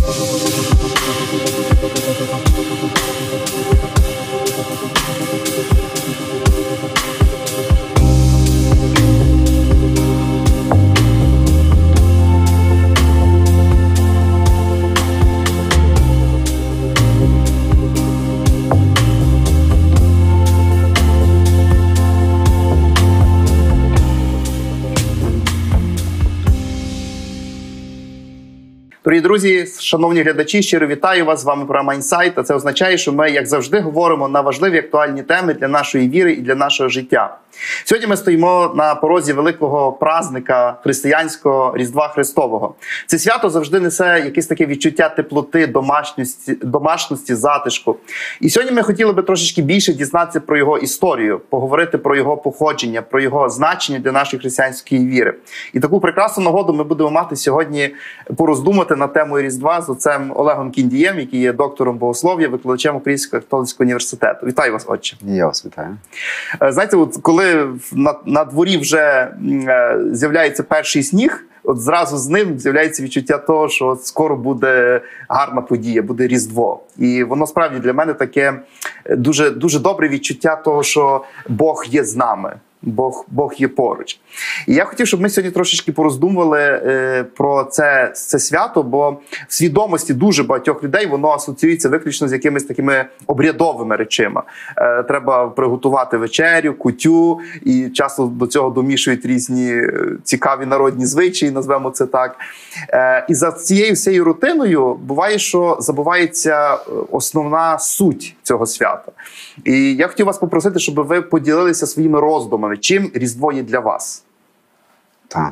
Дорогі друзі, шановні глядачі, щиро вітаю вас, з вами програма «Інсайт». А це означає, що ми, як завжди, говоримо на важливі актуальні теми для нашої віри і для нашого життя. Сьогодні ми стоїмо на порозі великого праздника християнського Різдва Христового. Це свято завжди несе якесь таке відчуття теплоти, домашності, затишку. І сьогодні ми хотіли би трошечки більше дізнатися про його історію, поговорити про його походження, про його значення для нашої християнської віри. І таку прекрасну нагоду ми будемо мати сьогодні пороздумати на тему Різдва з отцем Олегом Кіндієм, який є доктором богослов'я, викладачем Українського католицького університету. Вітаю вас, отче. Я вас вітаю. Знаєте, от коли на дворі вже з'являється перший сніг, от зразу з ним з'являється відчуття того, що скоро буде гарна подія, буде Різдво. І воно справді для мене таке дуже, дуже добре відчуття того, що Бог є з нами. Бог є поруч. І я хотів, щоб ми сьогодні трошечки пороздумували про це свято, бо в свідомості дуже багатьох людей воно асоціюється виключно з якимись такими обрядовими речима. Треба приготувати вечерю, кутю, і часто до цього домішують різні цікаві народні звичаї, назвемо це так. І за цією всією рутиною буває, що забувається основна суть цього свята. І я хотів вас попросити, щоб ви поділилися своїми роздумами. Чим Різдво є для вас? Так.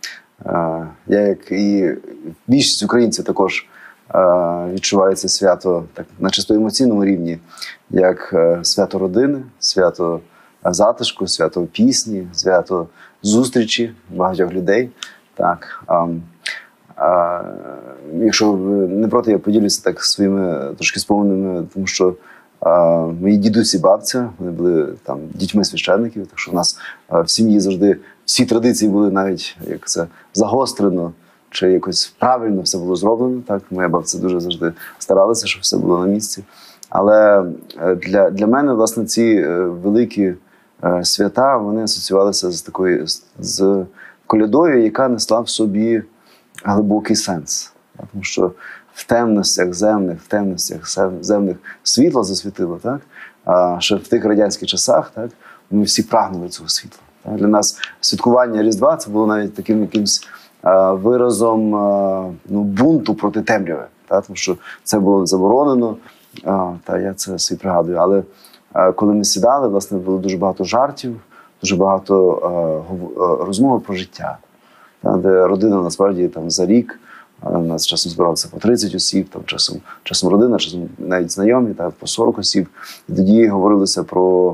Я, як і більшість українців, також відчуваю це свято так, на чисто емоційному рівні, як свято родини, свято затишку, свято пісні, свято зустрічі багатьох людей. Так. Якщо ви не проти, я поділюся так своїми трошки споминами, тому що мої дідусь і бабця, вони були там дітьми священників, так що в нас в сім'ї завжди всі традиції були навіть, як це, загострено, чи якось правильно все було зроблено. Так, моя бабця дуже завжди старалася, щоб все було на місці. Але для мене, власне, ці великі свята, вони асоціювалися з колядою, яка несла в собі глибокий сенс. Тому що в темностях земних світло засвітило, так? Ще в тих радянських часах, так? Ми всі прагнули цього світла. Так? Для нас святкування Різдва – це було навіть таким якимсь виразом бунту проти темряви. Так? Тому що це було заборонено, та я це собі пригадую. Але коли ми сідали, власне, було дуже багато жартів, дуже багато розмови про життя. Так? Де родина, насправді, там, за рік, у нас часом збиралося по 30 осіб, там, часом родина, часом навіть знайомі, так, по 40 осіб. І тоді говорилося про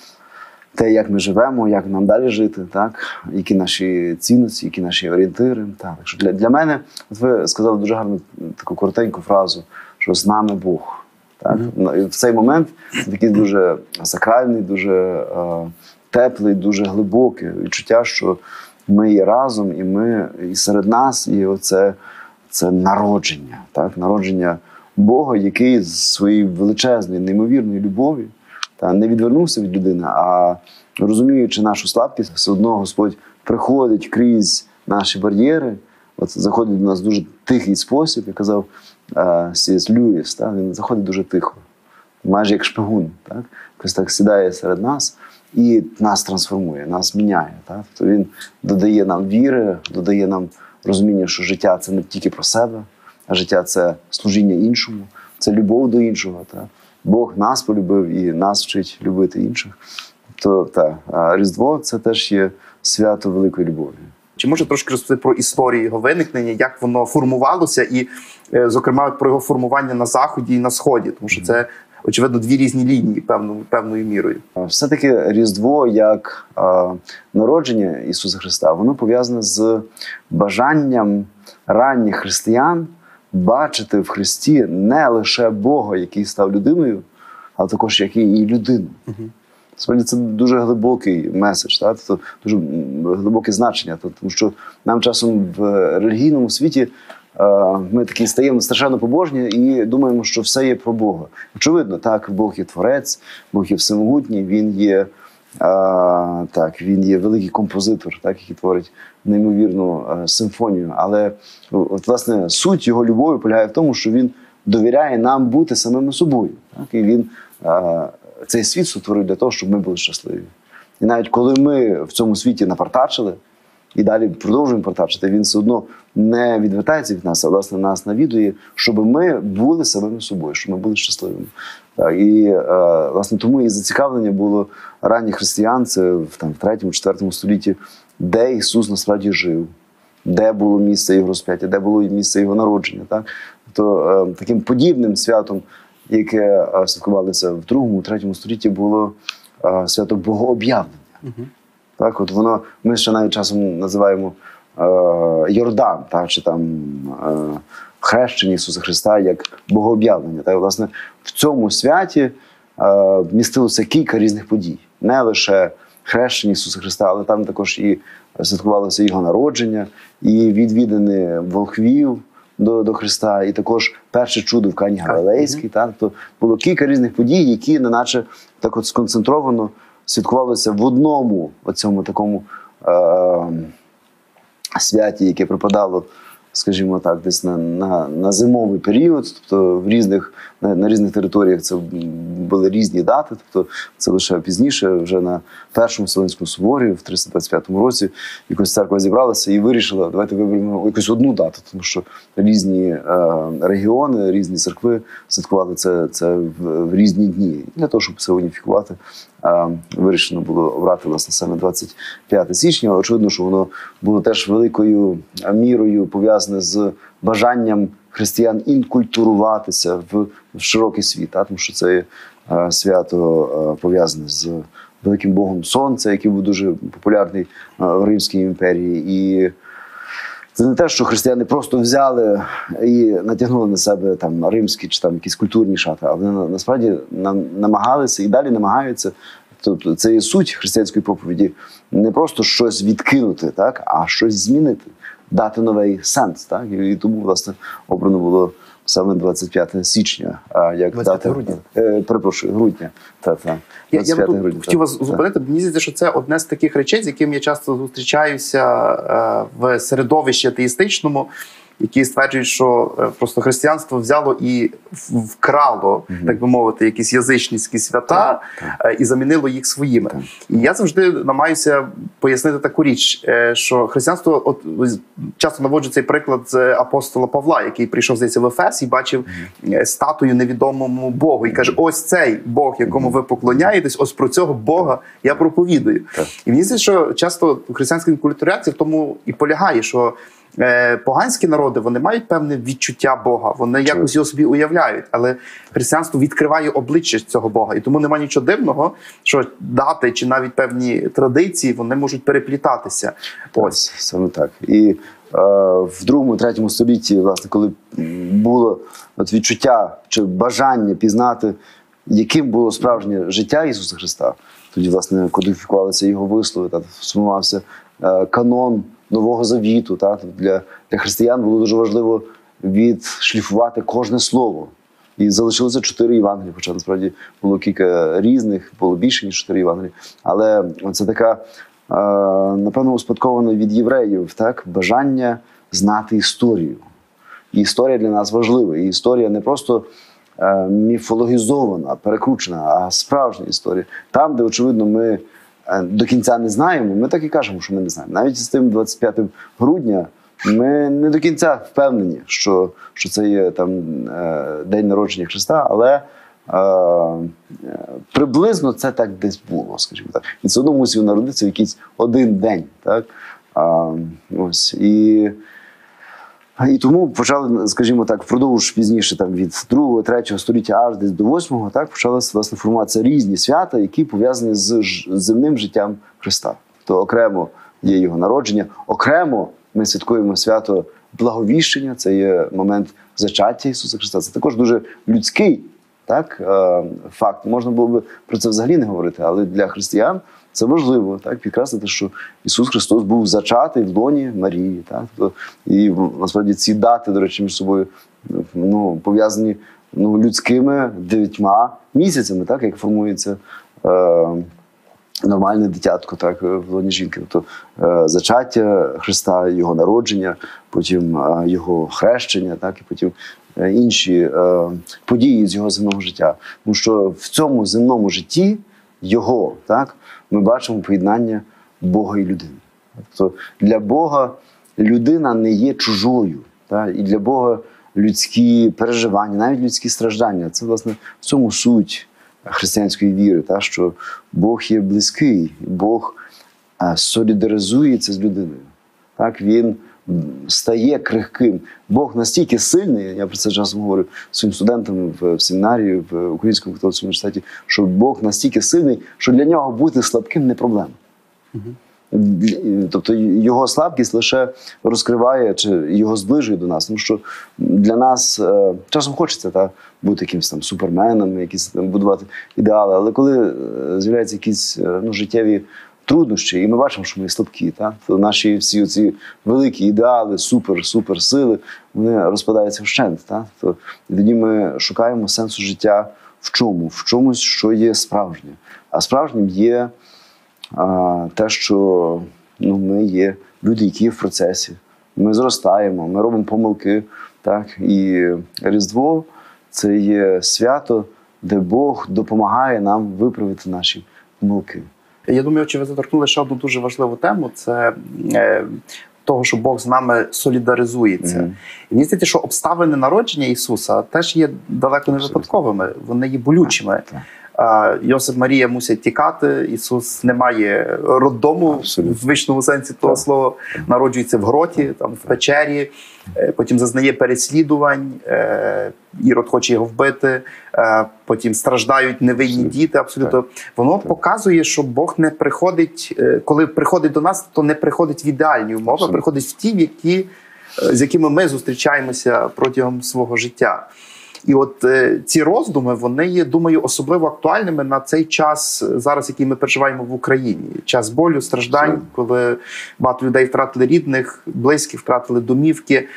те, як ми живемо, як нам далі жити, так, які наші цінності, які наші орієнтири. Так. Що для мене, от ви сказали дуже гарну таку коротеньку фразу, що з нами Бог. Так. І в цей момент такий дуже сакральний, дуже теплий, дуже глибокий відчуття, що ми є разом, і серед нас є оце народження, так? Народження Бога, який з своєї величезної, неймовірної любові не відвернувся від людини, а розуміючи нашу слабкість, все одно Господь приходить крізь наші бар'єри, от заходить до нас в дуже тихий спосіб, як казав Сі.С. Льюіс, так? Він заходить дуже тихо, майже як шпигун, так? Якось так сідає серед нас і нас трансформує, нас міняє. Так? Тобто він додає нам віри, додає нам розуміння, що життя – це не тільки про себе, а життя – це служіння іншому, це любов до іншого. Так? Бог нас полюбив і нас вчить любити інших. Тобто Різдво – це теж є свято великої любові. Чи може трошки розповісти про історію його виникнення, як воно формувалося і, зокрема, про його формування на Заході і на Сході? Тому що це, очевидно, дві різні лінії певною мірою. Все-таки Різдво, як народження Ісуса Христа, воно пов'язане з бажанням ранніх християн бачити в Христі не лише Бога, який став людиною, а також який і людину. Справді, це дуже глибокий меседж, так? Це дуже глибоке значення, тому що нам часом в релігійному світі ми такі стаємо страшенно побожні і думаємо, що все є про Бога. Очевидно, так, Бог є творець, Бог є всемогутній, він є, він є великий композитор, так, який творить неймовірну симфонію. Але от, власне, суть його любові полягає в тому, що він довіряє нам бути самими собою. Так? І він цей світ сотворив для того, щоб ми були щасливі. І навіть коли ми в цьому світі напартачили, і далі продовжуємо партачити, він все одно не відвертається від нас, а власне нас навідує, щоб ми були самими собою, щоб ми були щасливими. І власне тому і зацікавлення було ранніх християн, це в 3-4 столітті, де Ісус насправді жив, де було місце Його розп'яття, де було місце Його народження. Так? То таким подібним святом, яке святкувалося в 2-3 столітті, було свято Богооб'явлення. Так, от воно, ми ще навіть часом називаємо Йордан, так, чи там хрещення Ісуса Христа як Богооб'явлення. Так, власне, в цьому святі містилося кілька різних подій. Не лише хрещення Ісуса Христа, але там також і святкувалося Його народження, і відвідини волхвів до Христа, і також перше чудо в Кані Галилейській. Так, то було кілька різних подій, які неначе так от сконцентровано святкувалося в одному оцьому такому святі, яке припадало, скажімо так, десь на зимовий період, тобто на різних територіях це були різні дати, тобто це лише пізніше, вже на Першому Вселенському соборі в 325 році якось церква зібралася і вирішила, давайте виберемо якусь одну дату, тому що різні регіони, різні церкви святкували це в різні дні. Для того, щоб це уніфікувати, вирішено було обрати, власне, саме 25 січня. Очевидно, що воно було теж великою мірою пов'язане з бажанням християн інкультуруватися в широкий світ, тому що це свято пов'язане з великим богом Сонця, який був дуже популярний в Римській імперії. І це не те, що християни просто взяли і натягнули на себе там римські чи там якісь культурні шати, а вони насправді намагалися і далі намагаються. Тобто це є суть християнської проповіді не просто щось відкинути, так, а щось змінити, дати новий сенс. Так? І тому, власне, обрано було саме 25 січня, як 25 дата грудня. Перепрошую, грудня. Я хотів вас зупинити. Мені здається, що це одне з таких речей, з яким я часто зустрічаюся в середовищі атеїстичному, які стверджують, що просто християнство взяло і вкрало, так би мовити, якісь язичницькі свята і замінило їх своїми. І я завжди намагаюся пояснити таку річ, що християнство, часто наводжу цей приклад з апостола Павла, який прийшов, здається, в Ефес і бачив статую невідомому Богу. І каже, ось цей Бог, якому ви поклоняєтесь, ось про цього Бога я проповідую. І мені здається, що часто християнська інкультурація в тому і полягає, що поганські народи, вони мають певне відчуття Бога, вони якось його собі уявляють, але християнство відкриває обличчя цього Бога. І тому немає нічого дивного, що дати чи навіть певні традиції, вони можуть переплітатися. Ось, саме так. І в 2-3 столітті, власне, коли було відчуття чи бажання пізнати, яким було справжнє життя Ісуса Христа, тоді, власне, кодифікувалися його вислови, сформувався канон Нового Завіту. Для християн було дуже важливо відшліфувати кожне слово. І залишилося 4 Євангелії, хоча насправді було кілька різних, було більше, ніж 4 Євангелії. Але це така, напевно, успадкована від євреїв, бажання знати історію. І історія для нас важлива. І історія не просто міфологізована, перекручена, а справжня історія. Там, де, очевидно, ми до кінця не знаємо, ми так і кажемо, що ми не знаємо. Навіть з тим 25 грудня ми не до кінця впевнені, що це є день народження Христа, але приблизно це так десь було, скажімо так. І все одно мусив народитися в якийсь один день. Так? Ось. І тому почали, скажімо так, впродовж пізніше, від 2-3 століття аж десь до 8-го, почалися, власне, формуватися різні свята, які пов'язані з земним життям Христа. То окремо є його народження, окремо ми святкуємо свято Благовіщення, це є момент зачаття Ісуса Христа. Це також дуже людський факт. Можна було б про це взагалі не говорити, але для християн Це важливо, так, підкреслити, що Ісус Христос був зачатий в лоні Марії. Так, і насправді ці дати, до речі, між собою пов'язані людськими 9 місяцями, так, як формується нормальне дитятко, так, в лоні жінки. Тобто зачаття Христа, його народження, потім його хрещення, так, і потім інші події з його земного життя. Тому що в цьому земному житті його, так, ми бачимо поєднання Бога і людини. Тобто для Бога людина не є чужою. Так, і для Бога людські переживання, навіть людські страждання – це, власне, в цьому суть християнської віри, так, що Бог є близький, Бог солідаризується з людиною. Так, він стає крихким. Бог настільки сильний, я про це часом говорю своїм студентам в семінарії, в Українському католицькому університеті, що Бог настільки сильний, що для нього бути слабким не проблема. Тобто його слабкість лише розкриває чи його зближує до нас. Тому що для нас часом хочеться бути якимось там суперменом, якісь там будувати ідеали, але коли з'являються якісь життєві труднощі, і ми бачимо, що ми слабкі, то наші всі ці великі ідеали, супер сили, вони розпадаються вщент. То тоді ми шукаємо сенсу життя в чому? В чомусь, що є справжнє. А справжнім є те, що ми є люди, які є в процесі. Ми зростаємо, ми робимо помилки. Так? І Різдво – це є свято, де Бог допомагає нам виправити наші помилки. Я думаю, чи ви заторкнули ще одну дуже важливу тему – це того, що Бог з нами солідаризується. І мені здається, що обставини народження Ісуса теж є далеко не випадковими, вони є болючими. Йосип, Марія мусять тікати, Ісус не має роддому в звичному сенсі того слова, народжується в гроті, там, в печері, потім зазнає переслідувань, Ірод хоче його вбити, потім страждають невинні діти, абсолютно. Воно показує, що Бог не приходить, коли приходить до нас, то не приходить в ідеальні умови, а приходить в ті, з якими ми зустрічаємося протягом свого життя. І от ці роздуми, вони є, думаю, особливо актуальними на цей час, зараз, який ми переживаємо в Україні. Час болю, страждань, коли багато людей втратили рідних, близьких, втратили домівки.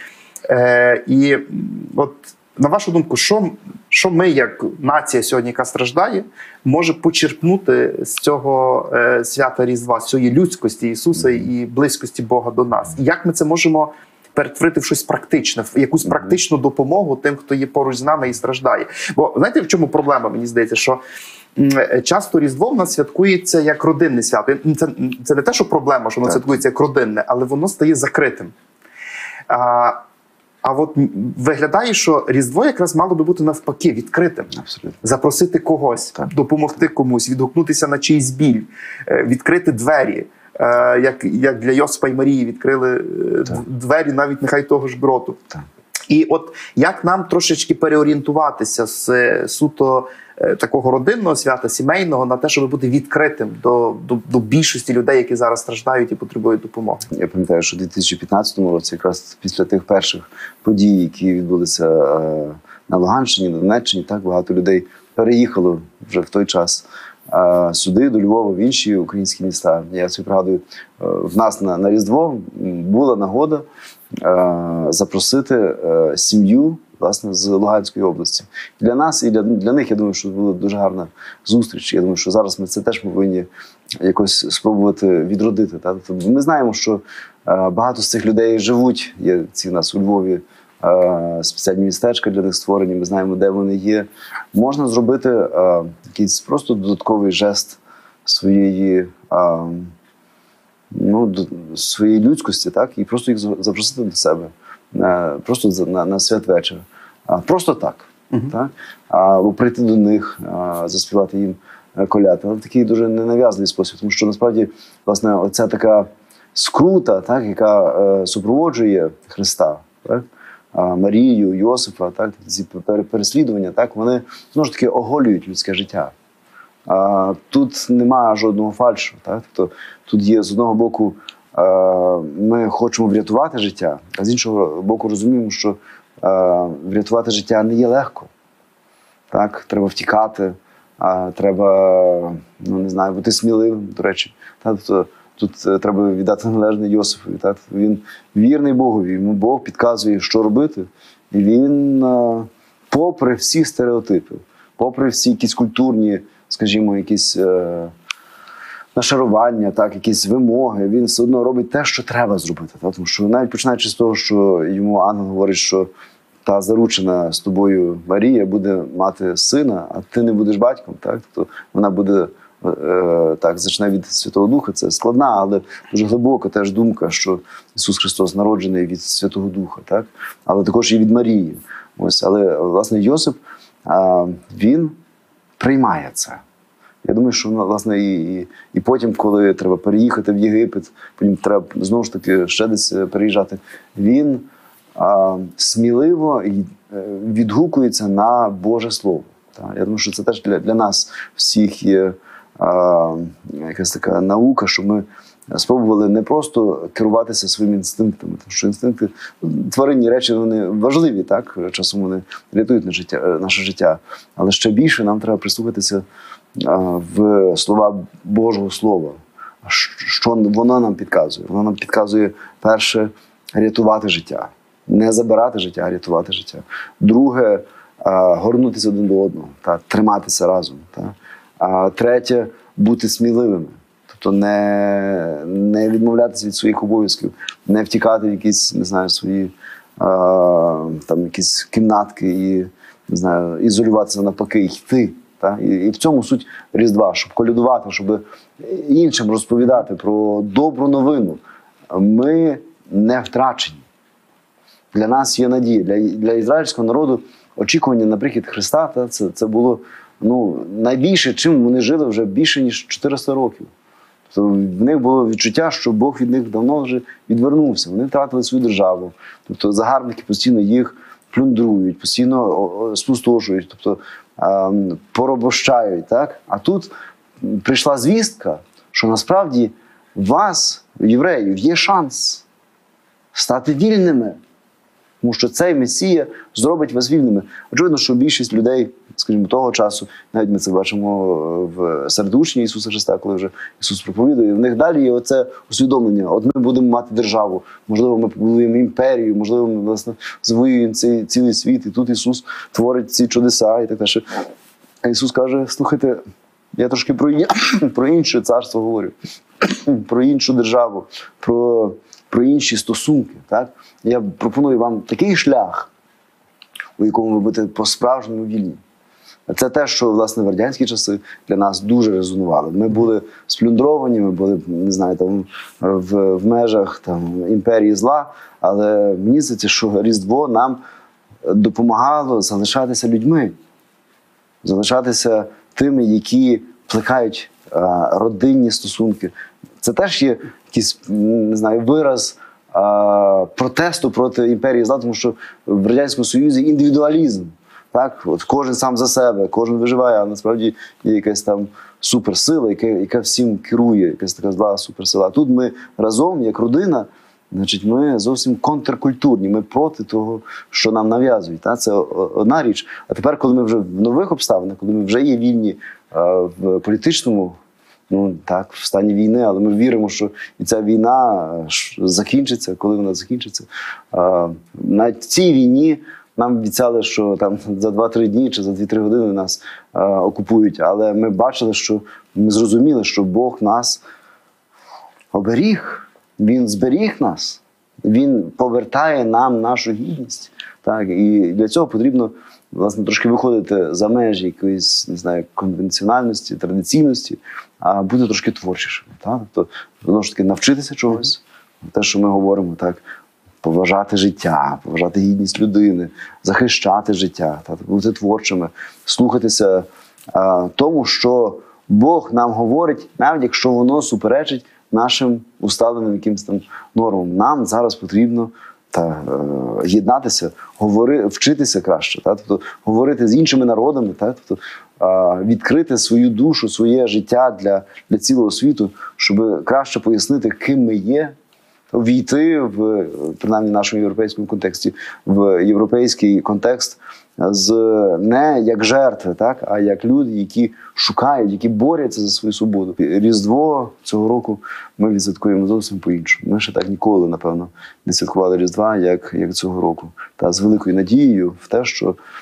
І от, на вашу думку, що ми, як нація сьогодні, яка страждає, може почерпнути з цього свята Різдва, з цієї людськості Ісуса і близькості Бога до нас? І як ми це можемо перетворити в щось практичне, в якусь практичну допомогу тим, хто є поруч з нами і страждає. Бо знаєте, в чому проблема, мені здається, що часто Різдво в нас святкується як родинне свято. Це не те, що проблема, що воно святкується як родинне, але воно стає закритим. А от виглядає, що Різдво якраз мало би бути навпаки відкритим. Абсолютно. Запросити когось, допомогти комусь, відгукнутися на чийсь біль, відкрити двері. Як для Йосипа і Марії відкрили двері навіть нехай того ж гроту. І от як нам трошечки переорієнтуватися з суто такого родинного свята, сімейного, на те, щоб бути відкритим до більшості людей, які зараз страждають і потребують допомоги. Я пам'ятаю, що у 2015 році, якраз після тих перших подій, які відбулися на Луганщині, на Донеччині, так багато людей переїхало вже в той час сюди, до Львова, в інші українські міста. Я собі пригадую, в нас на Різдво була нагода запросити сім'ю, власне, з Луганської області. Для нас і для них, я думаю, що була дуже гарна зустріч. Я думаю, що зараз ми це теж повинні якось спробувати відродити. Тобто ми знаємо, що багато з цих людей живуть, є ці в нас у Львові, спеціальні містечка для них створені, ми знаємо, де вони є. Можна зробити якийсь просто додатковий жест своєї людськості, так, і просто їх запросити до себе, просто на святвечір. Просто так. Так? Або прийти до них, заспівати їм коляд. Але в такий дуже ненав'язливий спосіб, тому що насправді, власне, оця така скрута, так, яка супроводжує Христа, так? Марію, Йосифа, так, ці переслідування, так, вони знову ж таки оголюють людське життя. Тут немає жодного фальшу. Так? Тобто, тут є, з одного боку, ми хочемо врятувати життя, а з іншого боку розуміємо, що врятувати життя не є легко. Так? Треба втікати, треба, ну не знаю, бути сміливим, до речі. Тобто, тут треба віддати належне Йосифові. Він вірний Богові, йому Бог підказує, що робити. І він, попри всі стереотипи, попри всі якісь культурні, скажімо, якісь нашарування, якісь вимоги, він все одно робить те, що треба зробити. Тому що навіть починаючи з того, що йому ангел говорить, що та заручена з тобою Марія буде мати сина, а ти не будеш батьком, тобто вона буде, зачне від Святого Духа. Це складна, але дуже глибока теж думка, що Ісус Христос народжений від Святого Духа, але також і від Марії. Але, власне, Йосип, він приймає це. Я думаю, що, власне, і потім, коли треба переїхати в Єгипет, потім треба, знову ж таки, ще десь переїжджати, він сміливо відгукується на Боже Слово. Я думаю, що це теж для нас всіх є якась така наука, що ми спробували не просто керуватися своїми інстинктами, тому що інстинкти, тваринні речі, вони важливі, часом вони рятують наше життя, але ще більше нам треба прислухатися в слова Божого Слова. Що воно нам підказує? Воно нам підказує, перше, рятувати життя. Не забирати життя, а рятувати життя. Друге, горнутися один до одного, триматися разом. Третє, бути сміливими. Тобто не відмовлятися від своїх обов'язків, не втікати в якісь, не знаю, свої якісь кімнатки і, не знаю, ізолюватися, навпаки, йти. І в цьому суть Різдва, щоб колядувати, щоб іншим розповідати про добру новину. Ми не втрачені. Для нас є надія. Для ізраїльського народу очікування на прихід Христа це було найбільше, чим вони жили вже більше, ніж 400 років. Тобто в них було відчуття, що Бог від них давно вже відвернувся. Вони втратили свою державу. Тобто загарбники постійно їх плюндрують, постійно спустошують, тобто поробощають. А тут прийшла звістка, що насправді у вас, євреїв, є шанс стати вільними. Тому що цей Месія зробить вас вільними. Очевидно, що більшість людей, скажімо, того часу, навіть ми це бачимо серед учнів Ісуса Христа, коли вже Ісус проповідує, в них далі є оце усвідомлення. От ми будемо мати державу, можливо, ми побудуємо імперію, можливо, ми, власне, завоюємо цілий світ, і тут Ісус творить ці чудеса і так далі. А Ісус каже, слухайте, я трошки про інше царство говорю, про іншу державу, про інші стосунки. Я пропоную вам такий шлях, у якому ви будете по-справжньому вільні. Це те, що, власне, в радянські часи для нас дуже резонувало. Ми були сплюндровані, ми були, не знаю, в межах імперії зла, але мені здається, що Різдво нам допомагало залишатися людьми, залишатися тими, які плекають родинні стосунки. Це теж є якийсь, не знаю, вираз протесту проти імперії зла, тому що в Радянському Союзі індивідуалізм. От кожен сам за себе, кожен виживає, а насправді є якась там суперсила, яка всім керує, якась така зла суперсила. А тут ми разом, як родина, значить, ми зовсім контркультурні, ми проти того, що нам нав'язують. Це одна річ. А тепер, коли ми вже в нових обставинах, коли ми вже є вільні в політичному, в стані війни, але ми віримо, що і ця війна закінчиться, коли вона закінчиться. На цій війні нам обіцяли, що там за 2-3 дні чи за 2-3 години нас окупують, але ми бачили, що ми зрозуміли, що Бог нас оберіг, Він зберіг нас, Він повертає нам нашу гідність. І для цього потрібно, власне, трошки виходити за межі якоїсь, не знаю, конвенціональності, традиційності, а бути трошки творчішими. Тобто, знову ж таки, навчитися чогось, те, що ми говоримо, поважати життя, поважати гідність людини, захищати життя, бути творчими, слухатися тому, що Бог нам говорить, навіть якщо воно суперечить нашим усталеним якимось там нормам. Нам зараз потрібно єднатися, вчитися краще, тобто говорити з іншими народами, тобто відкрити свою душу, своє життя для цілого світу, щоб краще пояснити, ким ми є, увійти в, принаймні в нашому європейському контексті, в європейський контекст з не як жертви, так, а як люди, які шукають, які борються за свою свободу. Різдво цього року ми відсвяткуємо зовсім по-іншому. Ми ще так ніколи, напевно, не святкували Різдва, як цього року. Та з великою надією в те,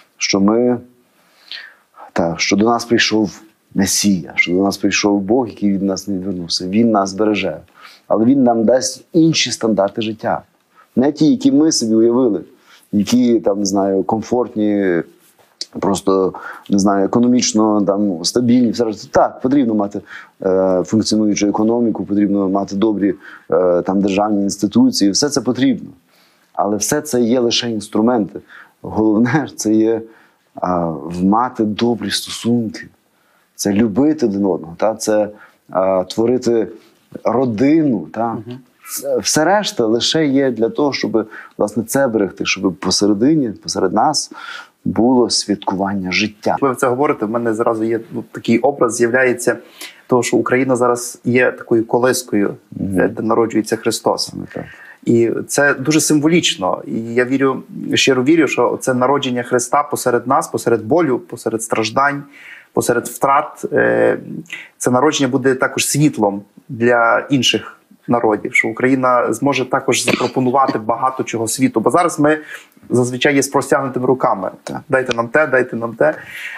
що до нас прийшов Месія, що до нас прийшов Бог, який від нас не відвернувся. Він нас береже. Але Він нам дасть інші стандарти життя. Не ті, які ми собі уявили, які, там, не знаю, комфортні, просто, не знаю, економічно там, стабільні. Все решта. Так, потрібно мати функціонуючу економіку, потрібно мати добрі там, державні інституції. Все це потрібно. Але все це є лише інструменти. Головне – це є мати добрі стосунки. Це любити один одного, це творити родину. Все решта лише є для того, щоб власне це берегти, щоб посеред нас було святкування життя. Коли ви це говорите, в мене зразу є такий образ, з'являється того, що Україна зараз є такою колискою, де народжується Христос. І це дуже символічно. І я щиро вірю, що це народження Христа посеред нас, посеред болю, посеред страждань, посеред втрат. Це народження буде також світлом для інших народів, що Україна зможе також запропонувати багато чого світу. Бо зараз ми зазвичай є з простягнутими руками. Дайте нам те, дайте нам те.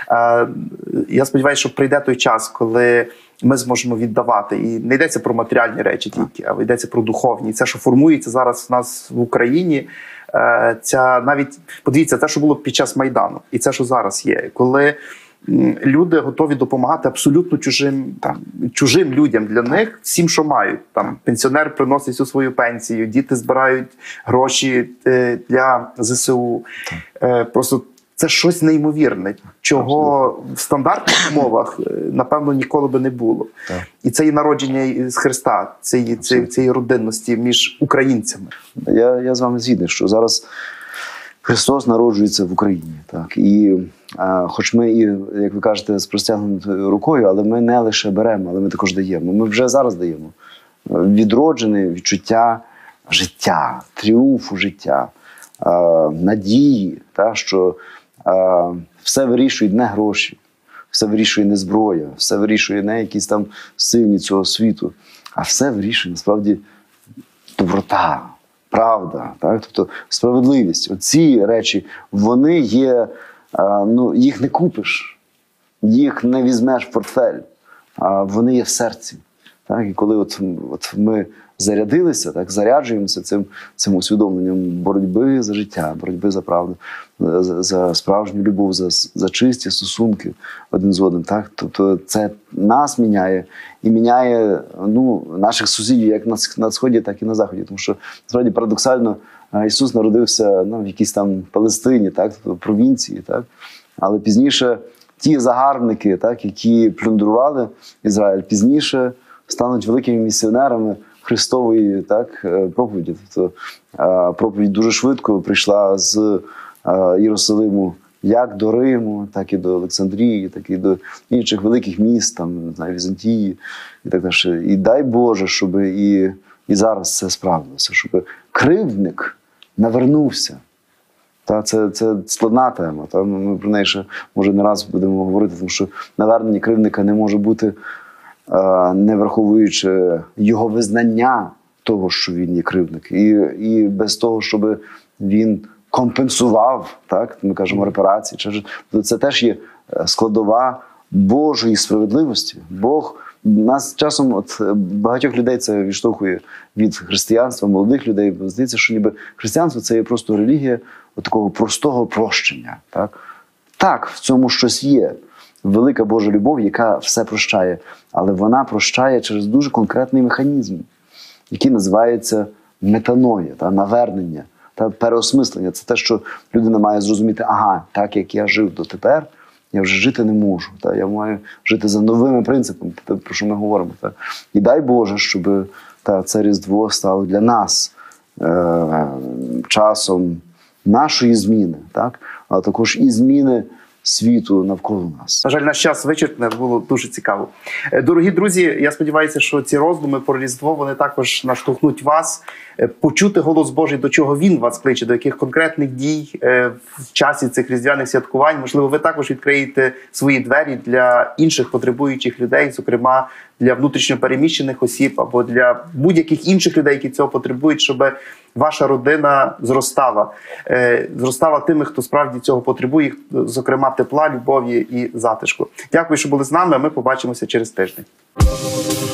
Я сподіваюся, що прийде той час, коли ми зможемо віддавати. І не йдеться про матеріальні речі тільки, а йдеться про духовні. І це, що формується зараз в нас в Україні, навіть, подивіться, те, що було під час Майдану, і це, що зараз є. Коли люди готові допомагати абсолютно чужим людям. Для них всім, що мають. Пенсіонер приносить всю свою пенсію, діти збирають гроші для ЗСУ. Просто це щось неймовірне, чого в стандартних умовах, напевно, ніколи би не було. І це і народження з Христа, цієї родинності між українцями. Я з вами згідний, що зараз Христос народжується в Україні. Так? І хоч ми, як ви кажете, з простягнутою рукою, але ми не лише беремо, але ми також даємо. Ми вже зараз даємо. Відроджене відчуття життя, тріумфу життя, надії, так? Що все вирішують не гроші, все вирішує не зброя, все вирішує не якісь там сильні цього світу, а все вирішує насправді доброта, правда, так? Тобто справедливість. Оці речі, вони є, їх не купиш, їх не візьмеш в портфель, а вони є в серці. Так? І коли от ми зарядилися, так, заряджуємося цим усвідомленням боротьби за життя, боротьби за правду, за справжню любов, за чисті стосунки один з одним. Так? Тобто це нас міняє і міняє наших сусідів як на Сході, так і на Заході. Тому що, насправді, парадоксально, Ісус народився в якійсь там Палестині, так? Тобто провінції, так? Але пізніше ті загарбники, так, які плюндрували Ізраїль, пізніше стануть великими місіонерами Христової, так, проповіді. Тобто проповідь дуже швидко прийшла з Єрусалиму як до Риму, так і до Олександрії, так і до інших великих міст, там, не знаю, Візантії і так далі. І дай Боже, щоб і зараз це справилося, щоб кривдник навернувся. Це складна тема. Ми про неї ще, може, не раз будемо говорити, тому що навернення кривдника не може бути, не враховуючи його визнання того, що він є кривдник. І без того, щоб він компенсував, так, ми кажемо, репарації. Це теж є складова Божої справедливості. Бог нас часом, багатьох людей це відштовхує від християнства, молодих людей. Здається, що ніби християнство – це є просто релігія такого простого прощення. Так, в цьому щось є. Велика Божа любов, яка все прощає. Але вона прощає через дуже конкретний механізм, який називається метаноя, навернення, переосмислення. Це те, що людина має зрозуміти, так як я жив дотепер, я вже жити не можу. Я маю жити за новими принципами, про що ми говоримо. І дай Боже, щоб це Різдво стало для нас часом нашої зміни, а також і зміни світу навколо нас. На жаль, наш час вичерпне, було дуже цікаво. Дорогі друзі, я сподіваюся, що ці роздуми про Різдво, вони також наштовхнуть вас почути голос Божий, до чого Він вас кличе, до яких конкретних дій в часі цих різдвяних святкувань. Можливо, ви також відкриєте свої двері для інших потребуючих людей, зокрема для внутрішньопереміщених осіб або для будь-яких інших людей, які цього потребують, щоб ваша родина зростала тими, хто справді цього потребує, зокрема тепла, любові і затишку. Дякую, що були з нами. Ми побачимося через тиждень.